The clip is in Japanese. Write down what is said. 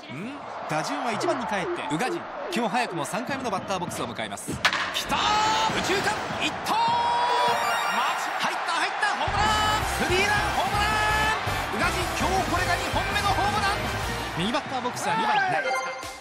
打順は1番に帰って宇賀神、今日早くも3回目のバッターボックスを迎えます。きたー、右中間一投、入ったホームラン、スリーランホームラン、宇賀神今日これが2本目のホームラン。右バッターボックスは2番中塚。